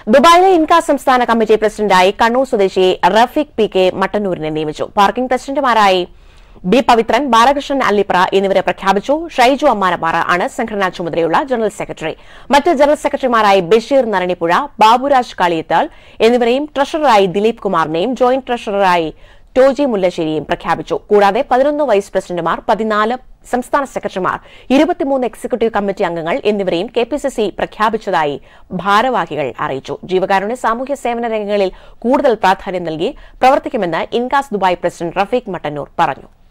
ദുബായിലെ ഇൻകാസ് സംസ്ഥാന കമ്മിറ്റി പ്രസിഡന്റായി കണ്ണൂർ സ്വദേശി റഫീഖ് പി കെ മട്ടന്നൂരിനെ നിയമിച്ചു. പാർക്കിംഗ് പ്രസിഡന്റുമാരായി ബി പവിത്രൻ, ബാലകൃഷ്ണൻ അല്ലിപ്ര എന്നിവരെ പ്രഖ്യാപിച്ചു. ഷൈജു അമ്മാനപ്പാറ ആണ് സംഘടനാ ചുമതലയുള്ള ജനറൽ സെക്രട്ടറി. മറ്റ് ജനറൽ സെക്രട്ടറിമാരായി ബഷീർ നരണിപ്പുഴ, ബാബുരാജ് കാളിയത്താൽ എന്നിവരെയും ട്രഷററായി ദിലീപ് കുമാറിനെയും ജോയിന്റ് ട്രഷററായി ടോജി മുല്ലശ്ശേരിയും പ്രഖ്യാപിച്ചു. കൂടാതെ 11 വൈസ് പ്രസിഡന്റുമാർ, 14 സംസ്ഥാന സെക്രട്ടറിമാർ, 23 എക്സിക്യൂട്ടീവ് കമ്മിറ്റി അംഗങ്ങൾ എന്നിവരെയും കെപിസിസി പ്രഖ്യാപിച്ചതായി ഭാരവാഹികൾ അറിയിച്ചു. ജീവകാരുണ്യ സാമൂഹ്യ സേവന രംഗങ്ങളിൽ കൂടുതൽ പ്രാധാന്യം നൽകി പ്രവർത്തിക്കുമെന്ന് ഇൻകാസ് ദുബായ് പ്രസിഡന്റ് റഫീഖ് മട്ടന്നൂർ പറഞ്ഞു.